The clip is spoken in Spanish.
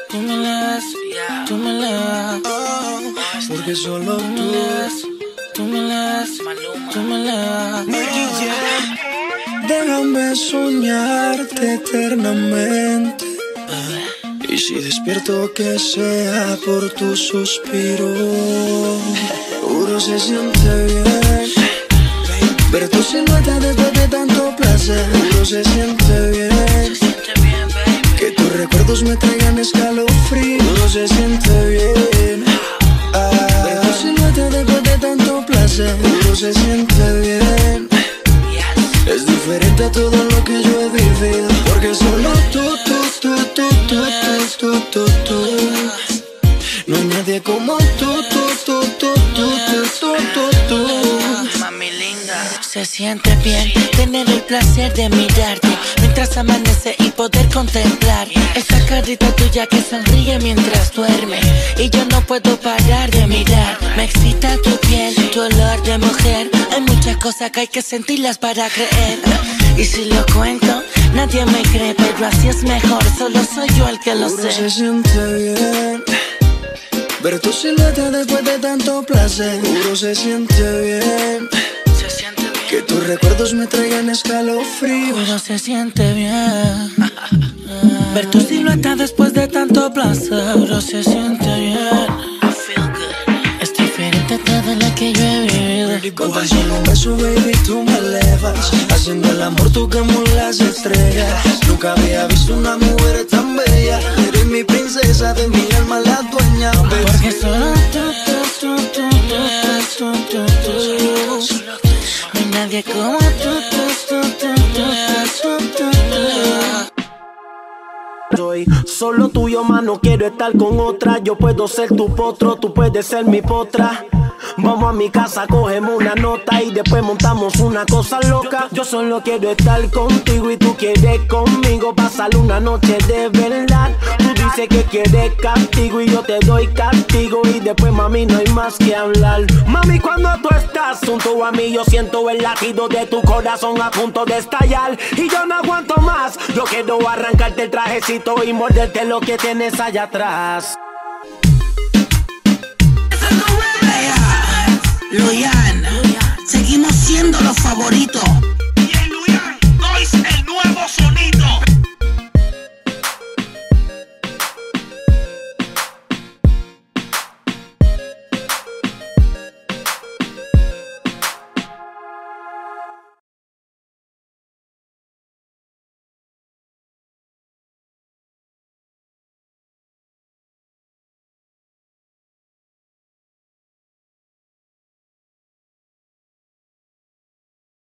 Tú me la das, tú me la das, porque solo tú me la das, tú me la das. Déjame soñarte eternamente. Y si despierto que sea por tu suspiro, seguro se siente bien ver tu silueta después de tanto placer. Seguro se siente bien que tus recuerdos me traigan escalofrío. Seguro se siente bien ver tu silueta después de tanto placer. Seguro se siente bien. Es diferente a todo lo que yo he vivido, porque solo tú. No hay nadie como tú. Mami linda, se siente bien tener el placer de mirarte mientras amanece y poder contemplar esa carita tuya que sonríe mientras duerme. Y yo no puedo parar de mirar. Me excita tu piel, tu olor de mujer. Hay muchas cosas que hay que sentirlas para creer. Y si lo cuento, nadie me cree, pero así es mejor. Solo soy yo el que lo sé. Se siente bien ver tu silueta después de tanto placer. Seguro se siente bien. Se siente bien. Que tus recuerdos me traigan escalofrío. Seguro se siente bien. Ver tu silueta después de tanto placer. Seguro se siente bien. Es diferente a todo lo que yo he vivido. Con tan solo un beso, baby, tú me elevas. Haciendo el amor tocamos las estrellas. Nunca había visto una mujer tan bella. Eres mi princesa, de mi alma la dueña, baby. Porque solo tú. No hay nadie como tú. Soy solo tuyo, más no quiero estar con otra. Yo puedo ser tu potro, tú puedes ser mi potra. Vamos a mi casa, cogemos una nota y después montamos una cosa loca. Yo solo quiero estar contigo y tú quieres conmigo, pasar una noche de verdad. Tú dices que quieres castigo y yo te doy castigo y después, mami, no hay más que hablar. Mami, cuando tú estás junto a mí, yo siento el latido de tu corazón a punto de estallar. Y yo no aguanto más, yo quiero arrancarte el trajecito y morderte lo que tienes allá atrás. Luyan, seguimos siendo los favoritos.